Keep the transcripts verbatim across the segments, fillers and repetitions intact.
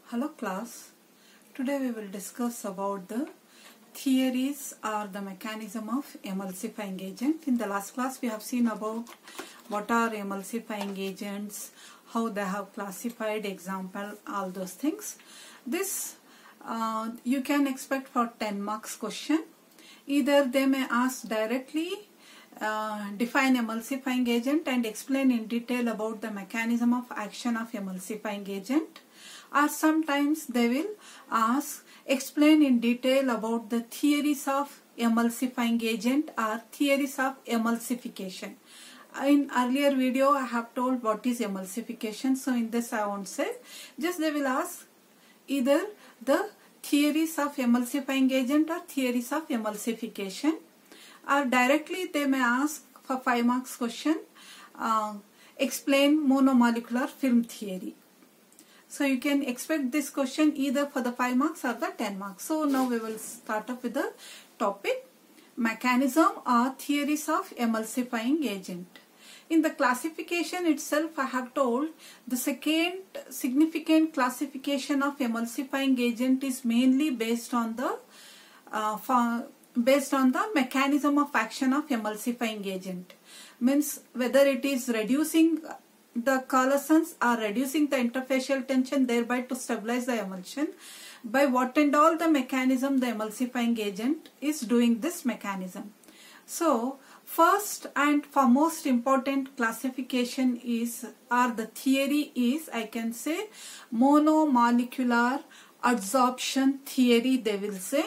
Hello class, today we will discuss about the theories or the mechanism of emulsifying agent. In the last class we have seen about what are emulsifying agents, how they have classified, example, all those things. This uh, you can expect for ten marks question. Either they may ask directly uh, define emulsifying agent and explain in detail about the mechanism of action of emulsifying agent, or sometimes they will ask explain in detail about the theories of emulsifying agent or theories of emulsification. In earlier video I have told what is emulsification, so in this I won't say, just they will ask either the theories of emulsifying agent or theories of emulsification, or directly they may ask for five marks question uh, explain monomolecular film theory. So you can expect this question either for the five marks or the ten marks. So now we will start off with the topic mechanism or theories of emulsifying agent. In the classification itself I have told the second significant classification of emulsifying agent is mainly based on the uh, for, based on the mechanism of action of emulsifying agent. Means whether it is reducing the coalescence or reducing the interfacial tension, thereby to stabilize the emulsion. By what and all the mechanism the emulsifying agent is doing this mechanism. So first and foremost important classification is, or the theory is, I can say monomolecular adsorption theory, they will say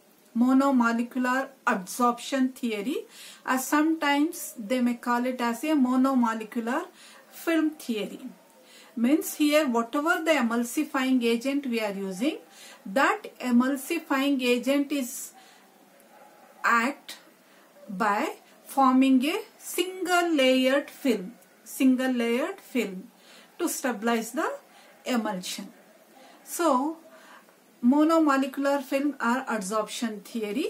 monomolecular adsorption theory, or sometimes they may call it as a monomolecular film theory. Means here whatever the emulsifying agent we are using, that emulsifying agent is act by forming a single layered film, single layered film to stabilize the emulsion. So monomolecular film or adsorption theory.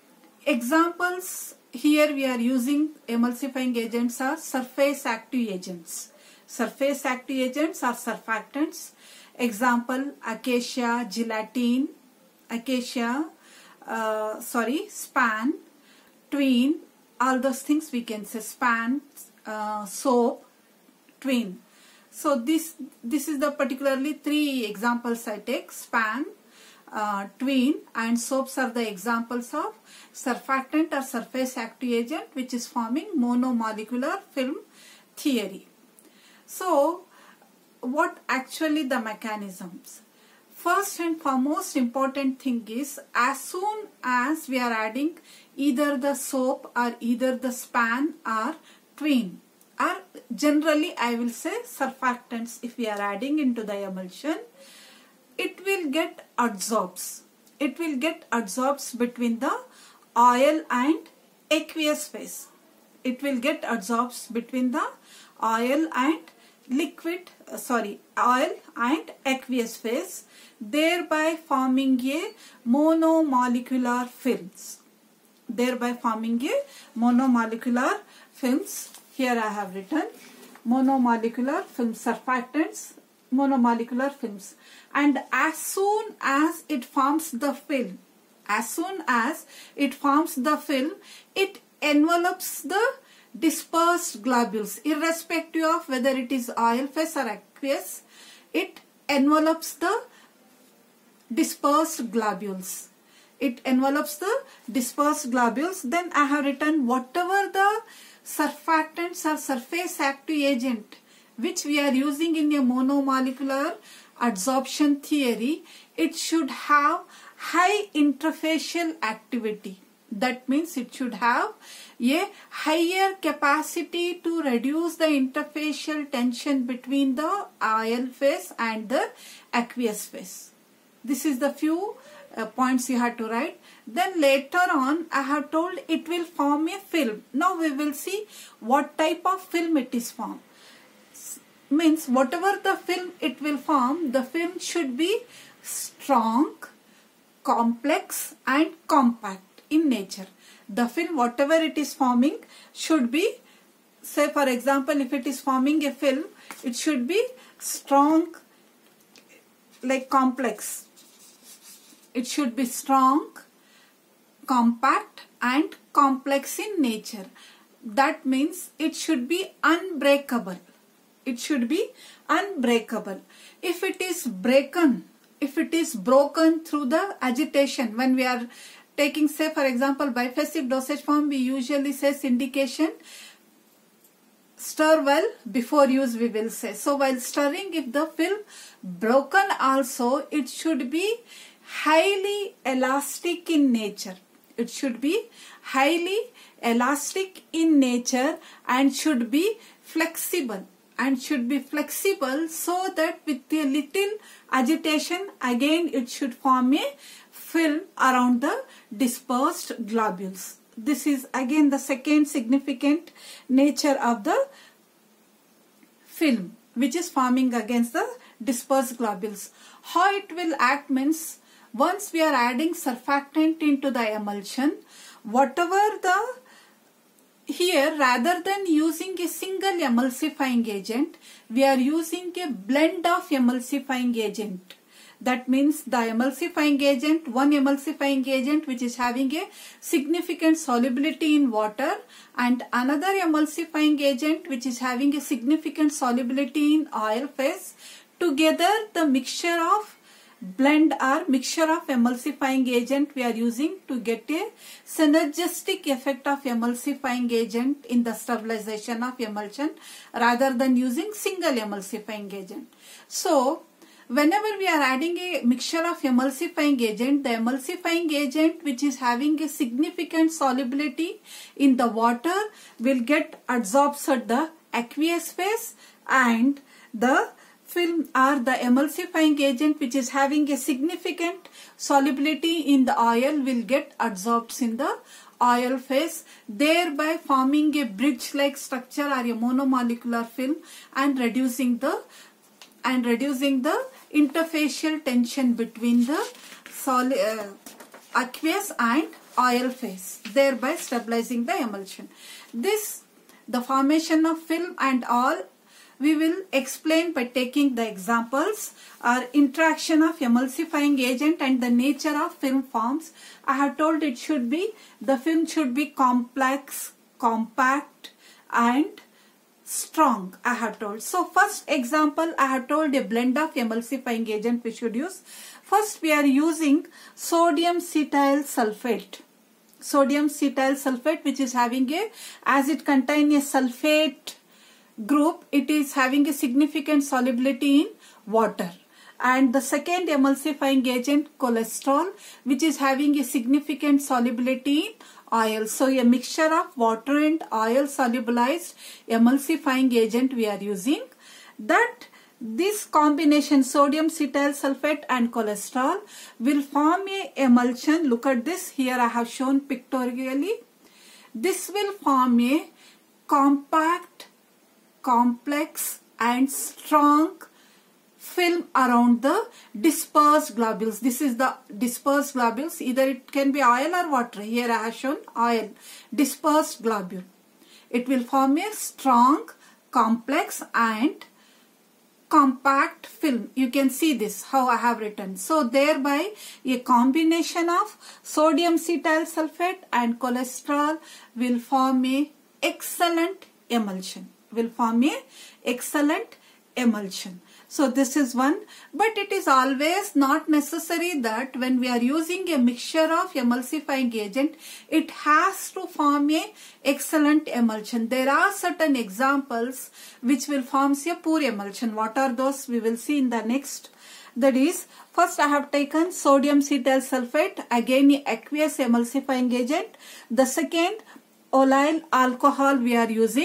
Examples here we are using emulsifying agents are surface active agents. Surface active agents are surfactants. Example acacia, gelatin, acacia, uh, sorry, span, twine, all those things we can say, span, uh, soap, twine. So this, this is the particularly three examples I take, span, uh, twine and soaps are the examples of surfactant or surface active agent which is forming monomolecular film theory. So what actually the mechanisms? First and foremost important thing is, as soon as we are adding either the soap or either the span or twine, or generally I will say surfactants, if we are adding into the emulsion, it will get adsorbs. It will get adsorbs between the oil and aqueous phase. It will get adsorbs between the oil and liquid, uh, sorry, oil and aqueous phase, thereby forming a monomolecular films. Thereby forming a monomolecular films. Here I have written monomolecular film surfactants, monomolecular films. And as soon as it forms the film, as soon as it forms the film, it envelopes the dispersed globules, irrespective of whether it is oil phase or aqueous, it envelopes the dispersed globules. It envelopes the dispersed globules. Then I have written whatever the surfactants or surface active agent which we are using in a monomolecular adsorption theory, it should have high interfacial activity. That means it should have a higher capacity to reduce the interfacial tension between the oil phase and the aqueous phase. This is the few uh, points you have to write. Then later on I have told it will form a film. Now we will see what type of film it is formed. Means whatever the film it will form, the film should be strong, complex and compact in nature. The film whatever it is forming should be, say for example if it is forming a film, it should be strong, like complex. It should be strong, compact and complex in nature. That means it should be unbreakable. It should be unbreakable. If it is broken, if it is broken through the agitation, when we are taking, say for example, biphasic dosage form, we usually say indication, stir well before use, we will say. So while stirring, if the film broken also, it should be highly elastic in nature. It should be highly elastic in nature and should be flexible. And should be flexible so that with a little agitation, again it should form a film around the dispersed globules. This is again the second significant nature of the film, which is forming against the dispersed globules. How it will act means, once we are adding surfactant into the emulsion, whatever the, here rather than using a single emulsifying agent, we are using a blend of emulsifying agent. That means the emulsifying agent, one emulsifying agent which is having a significant solubility in water, and another emulsifying agent which is having a significant solubility in oil phase. Together the mixture of blend or mixture of emulsifying agent we are using to get a synergistic effect of emulsifying agent in the stabilization of emulsion rather than using single emulsifying agent. So whenever we are adding a mixture of emulsifying agent, the emulsifying agent which is having a significant solubility in the water will get adsorbed at the aqueous phase, and the film or the emulsifying agent which is having a significant solubility in the oil will get adsorbed in the oil phase, thereby forming a bridge-like structure or a monomolecular film and reducing the and reducing the interfacial tension between the solid uh, aqueous and oil phase, thereby stabilizing the emulsion. This, the formation of film and all, we will explain by taking the examples or interaction of emulsifying agent and the nature of film forms. I have told it should be, the film should be complex, compact and strong, I have told. So first example, I have told a blend of emulsifying agent we should use. First we are using sodium cetyl sulfate. Sodium cetyl sulfate which is having a, as it contains a sulfate group, it is having a significant solubility in water. And the second emulsifying agent, cholesterol, which is having a significant solubility in oil. So a mixture of water and oil solubilized emulsifying agent we are using. That this combination, sodium cetyl sulfate and cholesterol, will form a emulsion. Look at this, here I have shown pictorially. This will form a compact, complex and strong film around the dispersed globules. This is the dispersed globules. Either it can be oil or water. Here I have shown oil. Dispersed globule. It will form a strong, complex and compact film. You can see this, how I have written. So thereby a combination of sodium cetyl sulfate and cholesterol will form a excellent emulsion. Will form a excellent emulsion. So this is one, but it is always not necessary that when we are using a mixture of emulsifying agent, it has to form a excellent emulsion. There are certain examples which will form a poor emulsion. What are those? We will see in the next. That is, first I have taken sodium cetyl sulfate, again a aqueous emulsifying agent. The second, oleyl alcohol we are using,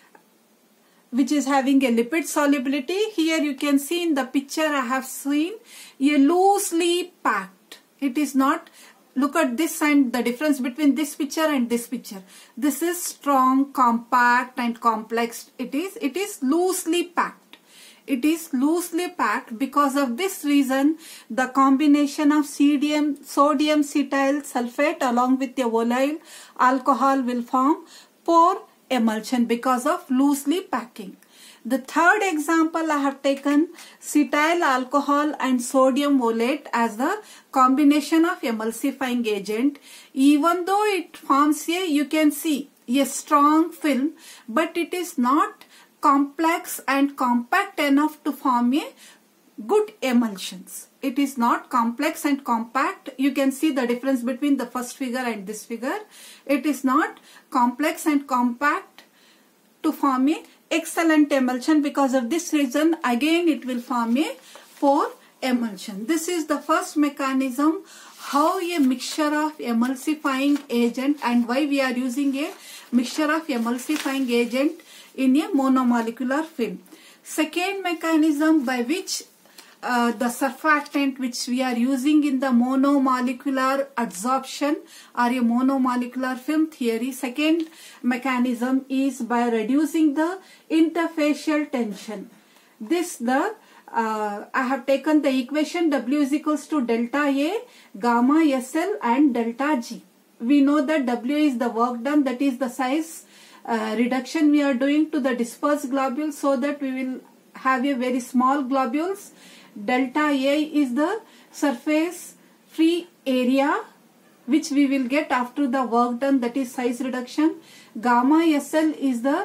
which is having a lipid solubility. Here you can see in the picture I have seen a loosely packed. It is not, look at this and the difference between this picture and this picture. This is strong, compact and complex. It is, it is loosely packed. It is loosely packed. Because of this reason, the combination of sodium, sodium cetyl sulfate along with the oleyl alcohol will form poor emulsion because of loosely packing. The third example I have taken cetyl alcohol and sodium volate as the combination of emulsifying agent. Even though it forms a, you can see, a strong film, but it is not complex and compact enough to form a good emulsions. It is not complex and compact. You can see the difference between the first figure and this figure. It is not complex and compact to form a excellent emulsion. Because of this reason, again it will form a poor emulsion. This is the first mechanism how a mixture of emulsifying agent, and why we are using a mixture of emulsifying agent in a monomolecular film. Second mechanism by which uh, the surfactant which we are using in the monomolecular adsorption or a monomolecular film theory, second mechanism is by reducing the interfacial tension. This the uh, I have taken the equation W is equals to delta A, gamma S L and delta G. We know that W is the work done, that is the size uh, reduction we are doing to the dispersed globules, so that we will have a very small globules. Delta A is the surface free area which we will get after the work done, that is size reduction. Gamma S L is the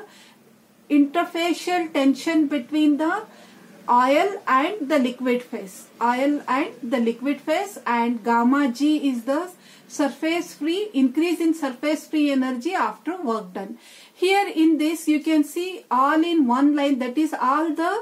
interfacial tension between the oil and the liquid phase. Oil and the liquid phase, and gamma G is the surface free, increase in surface free energy after work done. Here in this you can see all in one line, that is all the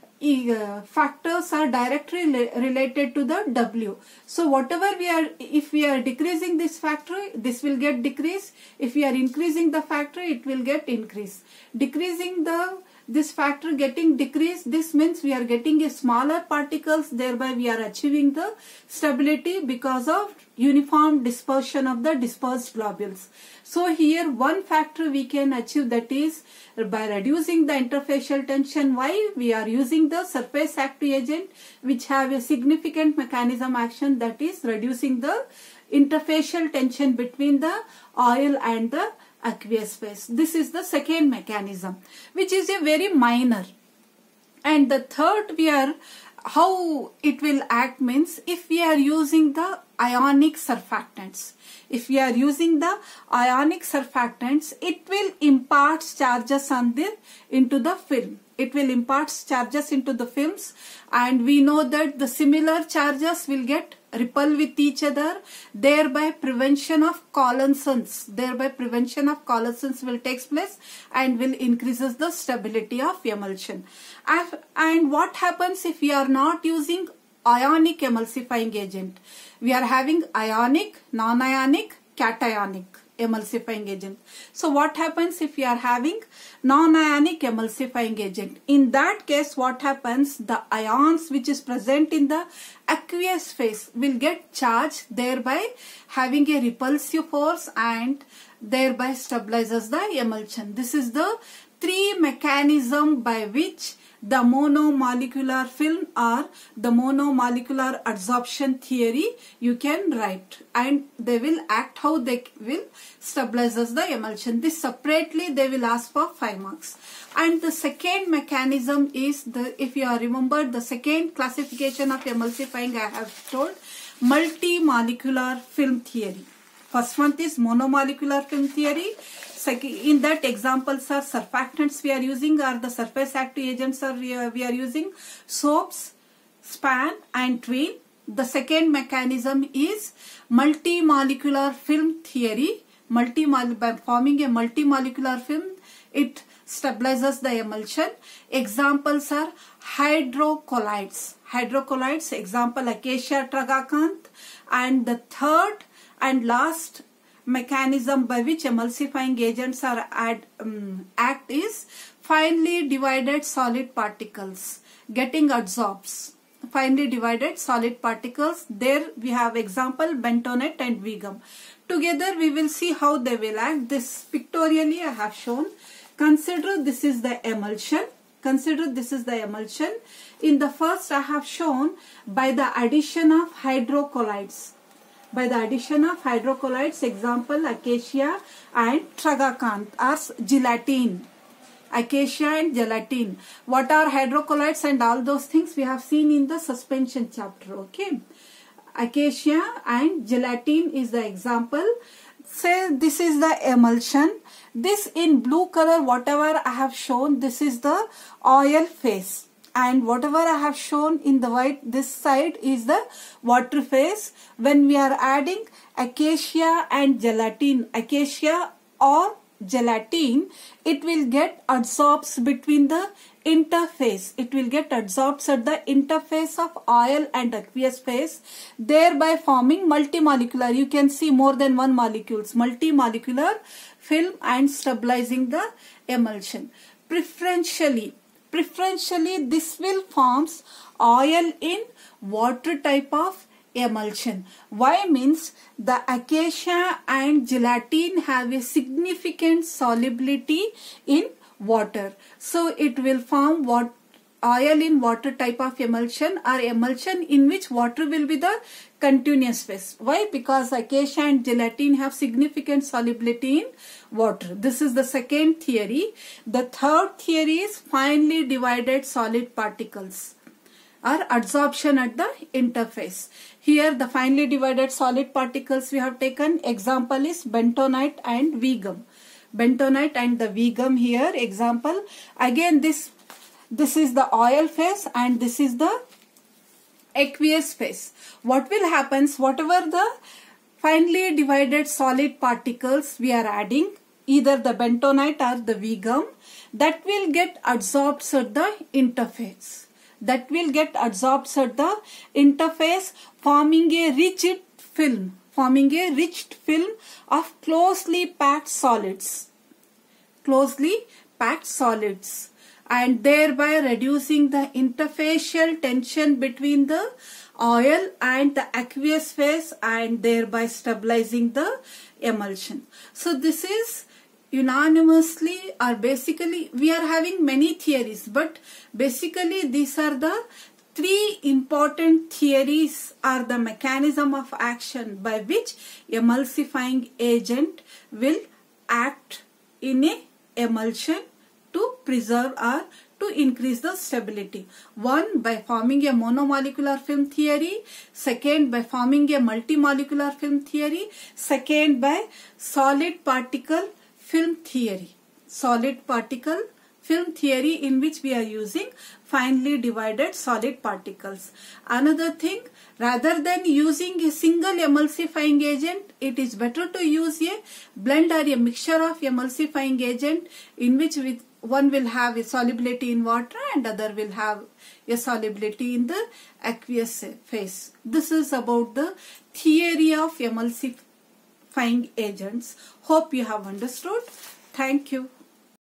uh, factors are directly related to the W. So whatever we are, if we are decreasing this factor, this will get decreased. If we are increasing the factor, it will get increased. Decreasing the this factor getting decreased, this means we are getting a smaller particles, thereby we are achieving the stability because of uniform dispersion of the dispersed globules. So here one factor we can achieve, that is by reducing the interfacial tension. Why? We are using the surface active agent which have a significant mechanism action, that is reducing the interfacial tension between the oil and the aqueous phase. This is the second mechanism, which is a very minor. And the third, we are how it will act means, if we are using the ionic surfactants. If we are using the ionic surfactants, it will impart charges on the into the film. It will impart charges into the films, and we know that the similar charges will get repel with each other, thereby prevention of collisions. Thereby prevention of collisions will take place and will increases the stability of emulsion. And what happens if we are not using ionic emulsifying agent? We are having ionic, non-ionic, cationic emulsifying agent. So what happens if we are having non-ionic emulsifying agent? In that case, what happens? The ions which is present in the aqueous phase will get charged, thereby having a repulsive force and thereby stabilizes the emulsion. This is the three mechanism by which the monomolecular film or the monomolecular adsorption theory you can write, and they will act how they will stabilizes the emulsion. This separately they will ask for five marks. And the second mechanism is the, if you are remembered, the second classification of emulsifying I have told, multi-molecular film theory. First one is monomolecular film theory. Second, in that examples are surfactants we are using, or the surface active agents are we are, we are using soaps, span and tween. The second mechanism is multi-molecular film theory. Multi by forming a multi-molecular film, it stabilizes the emulsion. Examples are hydrocolloids. Hydrocolloids, example acacia tragacanth. And the third and last mechanism by which emulsifying agents are add, um, act is finely divided solid particles getting adsorbs. Finely divided solid particles. There we have example bentonite and Vigum. Together we will see how they will act. This pictorially I have shown. Consider this is the emulsion. Consider this is the emulsion. In the first I have shown by the addition of hydrocolloids. By the addition of hydrocolloids, example acacia and tragacanth or gelatine. Acacia and gelatin. What are hydrocolloids and all those things we have seen in the suspension chapter. Okay. Acacia and gelatin is the example. Say this is the emulsion. This in blue color, whatever I have shown, this is the oil phase. And whatever I have shown in the white, this side is the water phase. When we are adding acacia and gelatin, acacia or gelatin, it will get adsorbed between the interface. It will get adsorbed at the interface of oil and aqueous phase, thereby forming multimolecular. You can see more than one molecules, multimolecular film and stabilizing the emulsion. Preferentially, preferentially this will forms oil in water type of emulsion. Why? Means the acacia and gelatin have a significant solubility in water. So it will form what oil in water type of emulsion, or emulsion in which water will be the continuous phase. Why? Because acacia and gelatin have significant solubility in water. This is the second theory. The third theory is finely divided solid particles or adsorption at the interface. Here the finely divided solid particles we have taken, example is bentonite and V gum. Bentonite and the V gum here, example. Again this, this is the oil phase and this is the aqueous phase. What will happen, whatever the finely divided solid particles we are adding, either the bentonite or the V gum, that will get adsorbed at the interface. That will get adsorbed at the interface, forming a rigid film, forming a rich film of closely packed solids, closely packed solids, and thereby reducing the interfacial tension between the oil and the aqueous phase and thereby stabilizing the emulsion. So this is unanimously, or basically we are having many theories, but basically these are the three important theories or the mechanism of action by which emulsifying agent will act in a emulsion to preserve or to increase the stability. One, by forming a monomolecular film theory. Second, by forming a multimolecular film theory. Second, by solid particle film theory. Solid particle film theory, in which we are using finely divided solid particles. Another thing, rather than using a single emulsifying agent, it is better to use a blend or a mixture of emulsifying agent, in which with one will have a solubility in water and other will have a solubility in the aqueous phase. This is about the theory of emulsifying agents. Hope you have understood. Thank you.